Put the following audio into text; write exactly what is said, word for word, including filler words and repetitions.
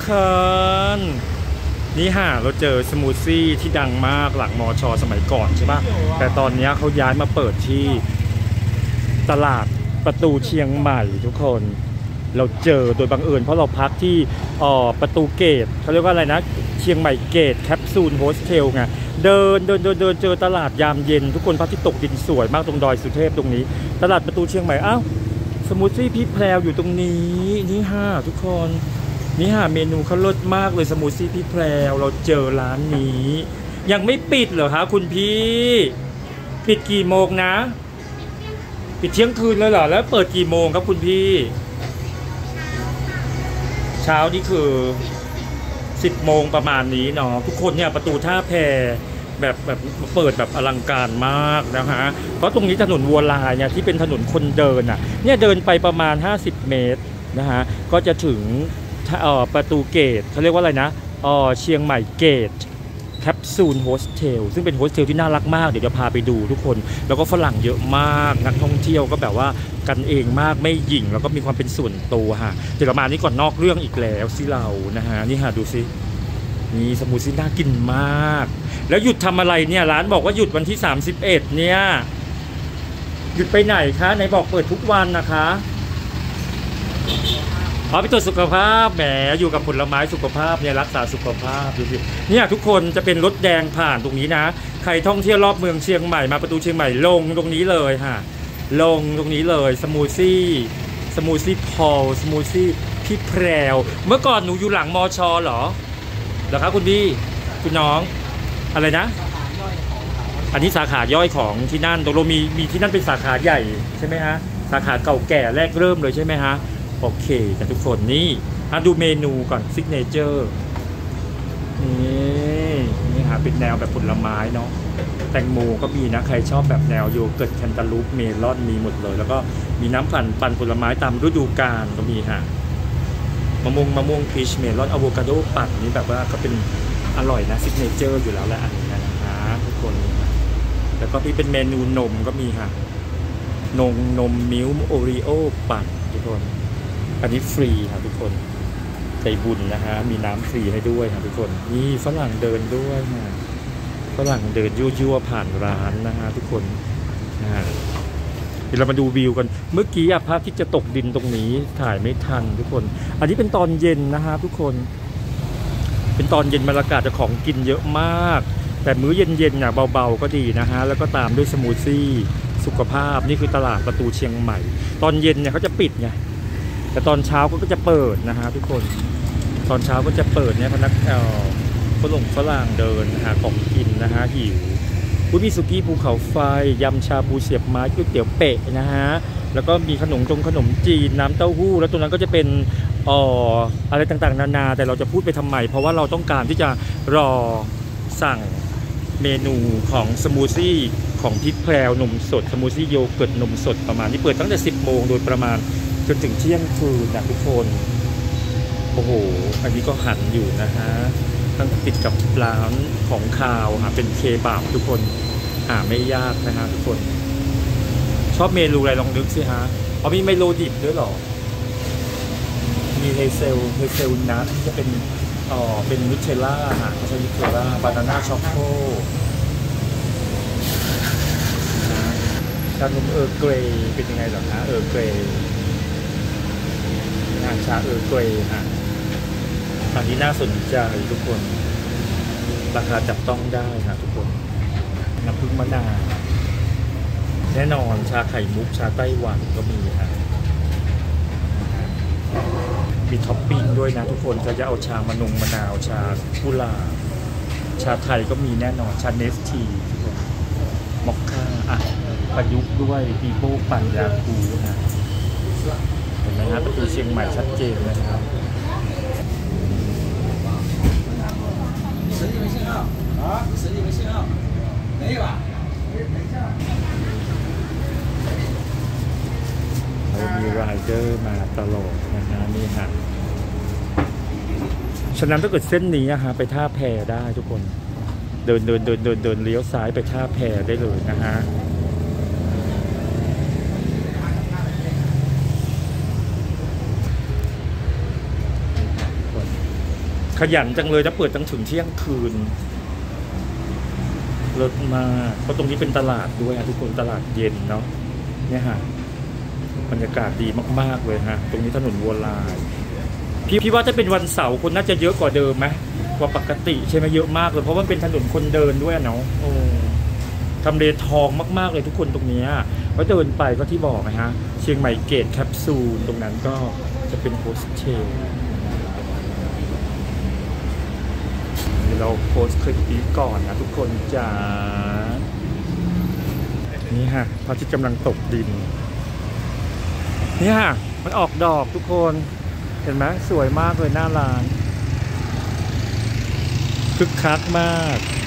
คนนี่ฮะเราเจอสมูทซี่ที่ดังมากหลังมอชอสมัยก่อนใช่ปะแต่ตอนนี้เขาย้ายมาเปิดที่ตลาดประตูเชียงใหม่ทุกคนเราเจอโดยบังเอิญเพราะเราพักที่อ่อประตูเกตเขาเรียกว่าอะไรนะเชียงใหม่เกตแคปซูลโฮสเทลไงเดินเดินเดินเดินเจอตลาดยามเย็นทุกคนพักที่ตกดินสวยมากตรงดอยสุเทพตรงนี้ตลาดประตูเชียงใหม่อ้าวสมูทซี่พี่แพรวอยู่ตรงนี้นี่ฮะทุกคนนี่ฮะเมนูเขาเลิศมากเลยสมูทซี่พี่แพรวเราเจอร้านนี้ยังไม่ปิดเหรอคะคุณพี่ปิดกี่โมงนะปิดเที่ยงคืนเลยเหรอแล้วเปิดกี่โมงครับคุณพี่เช้านี่คือสิบโมงประมาณนี้เนาะทุกคนเนี่ยประตูท่าแพแบบแบบเปิดแบบอลังการมากนะฮะเพราะตรงนี้ถนนวัวลายเนี่ยที่เป็นถนนคนเดินอ่ะเนี่ยเดินไปประมาณห้าสิบเมตรนะฮะก็จะถึงเอ่อประตูเกตเขาเรียกว่าอะไรนะเอ่อเชียงใหม่เกตแคปซูลโฮสเทลซึ่งเป็นโฮสเทลที่น่ารักมากเดี๋ยวจะพาไปดูทุกคนแล้วก็ฝรั่งเยอะมากนักท่องเที่ยวก็แบบว่ากันเองมากไม่หยิ่งแล้วก็มีความเป็นส่วนตัวฮะเดี๋ยวเรามานี่ก่อนนอกเรื่องอีกแล้วสิเรานะฮะนี่ฮะดูสินี่สมูทซี่น่ากินมากแล้วหยุดทำอะไรเนี่ยร้านบอกว่าหยุดวันที่สามสิบเอ็ดเนี่ยหยุดไปไหนคะไหนบอกเปิดทุกวันนะคะอ๋อไปตรวจสุขภาพแหมอยู่กับผลไม้สุขภาพเนี่ยรักษาสุขภาพดูสิเนี่ยทุกคนจะเป็นรถแดงผ่านตรงนี้นะใครท่องเที่ยวรอบเมืองเชียงใหม่มาประตูเชียงใหม่ลงตรงนี้เลยฮะลงตรงนี้เลยสมูทซี่สมูทซี่พอลสมูทซี่พี่แพรวเมื่อก่อนหนูอยู่หลังมอชอเหรอเหรอครับคุณพี่คุณน้องอะไรนะอันนี้สาขาย่อยของที่นั่นตกลงมีมีที่นั่นเป็นสาขาใหญ่ใช่ไหมฮะสาขาเก่าแก่แรกเริ่มเลยใช่ไหมฮะโอเคแต่ทุกคนนี่ดูเมนูก่อนซิกเนเจอร์นี่นี่ฮะเป็นแนวแบบผลไม้เนาะแตงโมก็มีนะใครชอบแบบแนวโยเกิร์ตแคนตาลูปเมลอนมีหมดเลยแล้วก็มีน้ำปั่นปั่นผลไม้ตามฤดูกาลก็มีฮะมะม่วงมะม่วงพีชเมลอนอะโวคาโดปั่นนี่แบบว่าก็เป็นอร่อยนะซิกเนเจอร์อยู่แล้วแหละอันนี้นะฮะทุกคนแล้วก็พี่เป็นเมนูนมก็มีฮะนมนมมิลค์โอรีโอปั่นทุกคนอันนี้ฟรีครับทุกคนใจบุญนะฮะมีน้ำฟรีให้ด้วยครับทุกคนนี่ฝรั่งเดินด้วยนะฝรั่งเดินยั่วๆผ่านร้านนะฮะทุกคนนะเดี๋ยวเรามาดูวิวกันเมื่อกี้พระอาทิตย์จะตกดินตรงนี้ถ่ายไม่ทันทุกคนอันนี้เป็นตอนเย็นนะฮะทุกคนเป็นตอนเย็นบรรยากาศจะของกินเยอะมากแต่มื้อเย็นๆเนี่ยเบาๆก็ดีนะฮะแล้วก็ตามด้วยสมูทซี่สุขภาพนี่คือตลาดประตูเชียงใหม่ตอนเย็นเนี่ยเขาจะปิดไงแต่ตอนเช้าก็จะเปิดนะฮะทุกคนตอนเช้าก็จะเปิดเนี่ยพนักเอ่อฝรั่งฝรั่งเดินหาของกินนะฮะหิวผู้มีสุกี้ภูเขาไฟยำชาบูเสียบไม้ก๋วยเตี๋ยวเป๊ะนะฮะแล้วก็มีขนมจงขนมจีนน้ำเต้าหู้แล้วตรงนั้นก็จะเป็นเอ่ออะไรต่างๆนานาแต่เราจะพูดไปทำไมเพราะว่าเราต้องการที่จะรอสั่งเมนูของสมูทซี่ของพี่แพรวนมสดสมูทซี่โยเกิร์ตนมสดประมาณนี้เปิดตั้งแต่สิบโมงโดยประมาณจนถึงเที่ยงคืนนะทุกคนโอ้โหอันนี้ก็หันอยู่นะฮะตั้งติดกับร้านของคาวหาเป็นเคบับทุกคนหาไม่ยากนะฮะทุกคนชอบเมนูอะไรลองนึกสิฮะเอามีเมโลดิบด้วยหรอมีเฮเซลเฮเซลนัทที่จะเป็นอ๋อเป็นนูเทลล่าฮะเขาใช้นูเทลล่าบานาน่าช็อกโกชานมเออร์เกรย์เป็นยังไงหรอนะเออร์เกรย์งานชาเออร์เกรย์ฮะอันนี้น่าสนใจทุกคนราคาจับต้องได้นะทุกคนน้ำผึ้งมะนาวแน่นอนชาไข่มุกชาไต้หวันก็มีฮะมีท็อปปิ้งด้วยนะทุกคนก็จะเอาชามะนงมะนาวชากุหลาบชาไทยก็มีแน่นอนชาเนสทีทุกคนมอคค่าอ่ะประยุกต์ด้วยปีโป้ปั่นยาคูนะเห็นไหมฮะประตูเชียงใหม่ชัดเจนนะครับมีไรเดอร์มาตลอดนะฮะนี่ฮะฉะนั้นถ้าเกิดเส้นนี้ฮะไปท่าแพได้ทุกคนเดินเดินเดินเดินเดินเลี้ยวซ้ายไปท่าแพได้เลยนะฮะขยันจังเลยจะเปิดตั้งถึงเที่ยงคืนเลิศมากเพราะตรงนี้เป็นตลาดด้วยฮะทุกคนตลาดเย็นเนาะเนี่ยฮะบรรยากาศดีมากๆเลยฮะตรงนี้ถนนวัวลายพี่พี่ว่าจะเป็นวันเสาร์คนน่าจะเยอะกว่าเดิมไหมกว่าปกติใช่ไหมเยอะมากเลยเพราะว่าเป็นถนนคนเดินด้วยเนาะโอ้ทำเลทองมากๆเลยทุกคนตรงนี้ก็เดินไปก็ที่บอกนะฮะเชียงใหม่เกตแคปซูลตรงนั้นก็จะเป็นโฮสเทลเราโพสต์คลิปนี้ก่อนนะทุกคนจ้านี่ฮะพระอาทิตย์กำลังตกดินนี่ฮะมันออกดอกทุกคนเห็นไหมสวยมากเลยหน้าร้านคึกคักมาก